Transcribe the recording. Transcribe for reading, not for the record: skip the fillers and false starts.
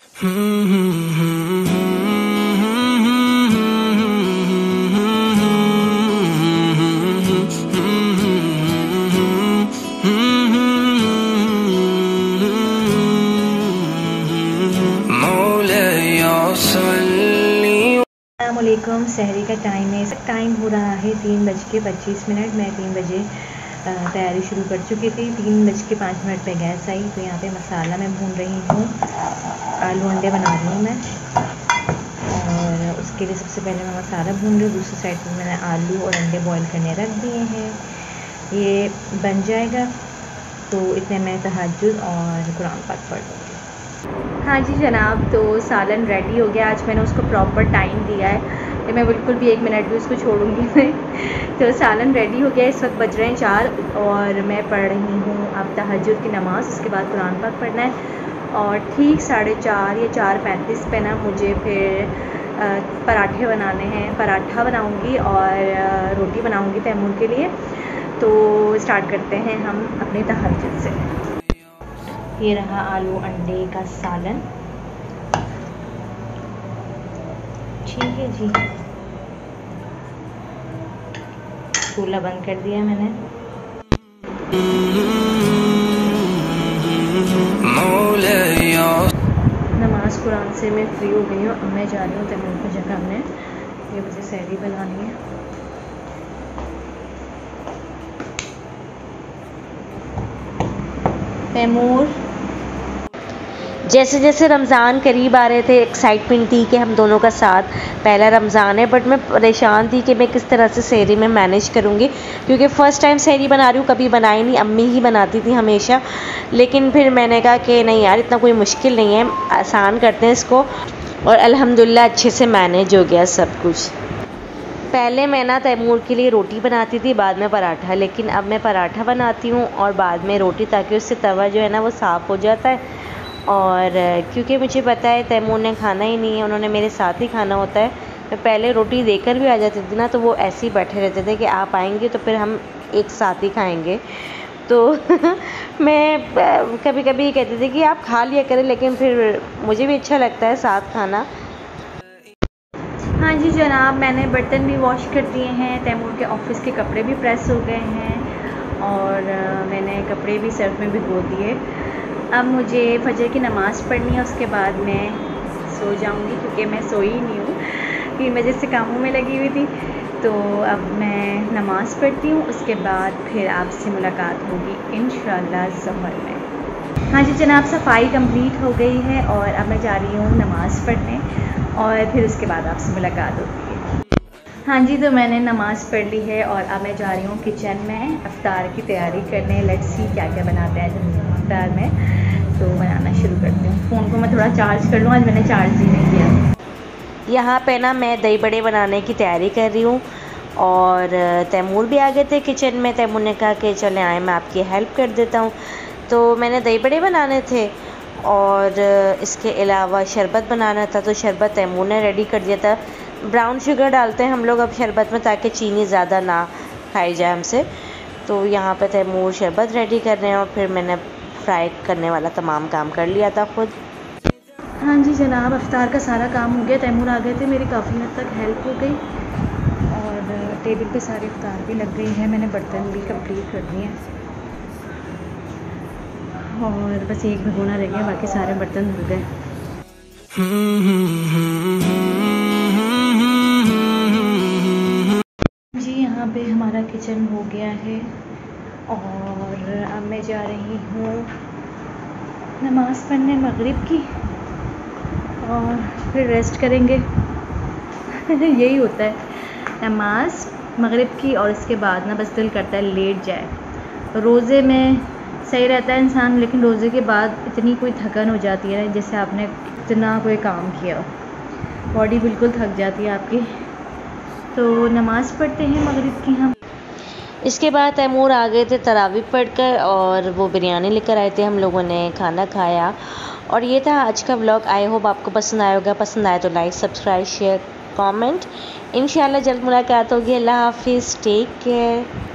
अस्सलामुअलैकुम। सहरी का टाइम है। टाइम हो रहा है 3:25। मैं 3 बजे तैयारी शुरू कर चुकी थी। 3:05 पे गैस आई। तो यहाँ पे मसाला मैं भून रही हूँ। आलू अंडे बना रही हूँ मैं, और उसके लिए सबसे पहले मैं मसाला भून रही हूँ। दूसरी साइड पर मैंने आलू और अंडे बॉईल करने रख दिए हैं। ये बन जाएगा तो इतने में तहज्जुद और कुरान पाक पढ़ दूँगी। हाँ जी जनाब, तो सालन रेडी हो गया। आज मैंने उसको प्रॉपर टाइम दिया है कि मैं बिल्कुल भी 1 मिनट भी उसको छोड़ूंगी नहीं। तो सालन रेडी हो गया। इस वक्त बज रहे हैं 4 और मैं पढ़ रही हूँ अब तहज्जुद की नमाज़। उसके बाद कुरान पाक पढ़ना है और ठीक 4:30 या 4:35 पे ना मुझे फिर पराठे बनाने हैं। पराठा बनाऊँगी और रोटी बनाऊँगी तैमूर के लिए। तो स्टार्ट करते हैं हम अपने तहज्जुद से। ये रहा आलू अंडे का सालन। ठीक है जी, चूल्हा बंद कर दिया मैंने। नमाज कुरान से मैं फ्री हो गई हूँ। अब मैं जा रही हूँ तैमूर की जगह में। ये मुझे सहरी बनानी है। तैमूर, जैसे जैसे रमज़ान करीब आ रहे थे एक्साइटमेंट थी कि हम दोनों का साथ पहला रमज़ान है, बट मैं परेशान थी कि मैं किस तरह से सहरी में मैनेज करूँगी, क्योंकि फ़र्स्ट टाइम सहरी बना रही हूँ। कभी बनाई नहीं, अम्मी ही बनाती थी हमेशा। लेकिन फिर मैंने कहा कि नहीं यार, इतना कोई मुश्किल नहीं है, आसान करते हैं इसको। और अल्हम्दुलिल्लाह अच्छे से मैनेज हो गया सब कुछ। पहले मैं ना तैमूर के लिए रोटी बनाती थी, बाद में पराठा, लेकिन अब मैं पराठा बनाती हूँ और बाद में रोटी, ताकि उससे तवा जो है ना वो साफ़ हो जाता है। और क्योंकि मुझे पता है तैमूर ने खाना ही नहीं है, उन्होंने मेरे साथ ही खाना होता है। मैं पहले रोटी देकर भी आ जाती थी ना, तो वो ऐसे ही बैठे रहते थे कि आप आएंगे तो फिर हम एक साथ ही खाएंगे। तो मैं कभी कभी कहती थी कि आप खा लिया करें, लेकिन फिर मुझे भी अच्छा लगता है साथ खाना। हाँ जी जनाब, मैंने बर्तन भी वॉश कर दिए हैं। तैमूर के ऑफ़िस के कपड़े भी प्रेस हो गए हैं और मैंने कपड़े भी सर्फ में भिगो दिए। अब मुझे फजर की नमाज़ पढ़नी है, उसके बाद मैं सो जाऊंगी, क्योंकि मैं सोई ही नहीं हूँ। 3 बजे से कामों में लगी हुई थी। तो अब मैं नमाज़ पढ़ती हूँ, उसके बाद फिर आपसे मुलाकात होगी इंशाअल्लाह ज़ोहर में। हाँ जी जनाब, सफाई कंप्लीट हो गई है और अब मैं जा रही हूँ नमाज़ पढ़ने और फिर उसके बाद आपसे मुलाकात होती है। हाँ जी, तो मैंने नमाज़ पढ़ ली है और अब मैं जा रही हूँ किचन में इफ्तार की तैयारी करने। लेट्स सी क्या क्या बनाते हैं आज इफ्तार में, तो बनाना शुरू करती हूँ। फ़ोन को मैं थोड़ा चार्ज कर लूँ, आज मैंने चार्ज ही नहीं किया। यहाँ पे ना मैं दही बड़े बनाने की तैयारी कर रही हूँ और तैमूर भी आ गए थे किचन में। तैमूर ने कहा कि चले आए, मैं आपकी हेल्प कर देता हूँ। तो मैंने दही बड़े बनाने थे और इसके अलावा शरबत बनाना था, तो शरबत तैमूर ने रेडी कर दिया था। ब्राउन शुगर डालते हैं हम लोग अब शरबत में, ताकि चीनी ज़्यादा ना खाई जाए हमसे। तो यहाँ पे तैमूर शरबत रेडी कर रहे हैं और फिर मैंने फ्राई करने वाला तमाम काम कर लिया था खुद। हाँ जी जनाब, इफ्तार का सारा काम हो गया। तैमूर आ गए थे, मेरी काफ़ी हद तक हेल्प हो गई और टेबल पे सारी इफ्तार भी लग गई है। मैंने बर्तन भी कंप्लीट कर दिए हैं और बस एक भगोना रह गया, बाकी सारे बर्तन धुल गए। जी यहाँ पे हमारा किचन हो गया है और अब मैं जा रही हूँ नमाज़ पढ़ने मगरिब की और फिर रेस्ट करेंगे। यही होता है, नमाज़ मगरिब की और इसके बाद ना बस दिल करता है लेट जाए। रोज़े में सही रहता है इंसान, लेकिन रोज़े के बाद इतनी कोई थकन हो जाती है ना, जैसे आपने इतना कोई काम किया, बॉडी बिल्कुल थक जाती है आपकी। तो नमाज़ पढ़ते हैं मगरिब की हम। इसके बाद तैमूर आ गए थे तरावी पढ़कर और वो बिरयानी लेकर आए थे। हम लोगों ने खाना खाया और ये था आज का व्लॉग। आई होप आपको पसंद आया होगा। पसंद आए तो लाइक, सब्सक्राइब, शेयर, कमेंट। इंशाल्लाह जल्द मुलाकात होगी। अल्लाह हाफिज़, टेक केयर।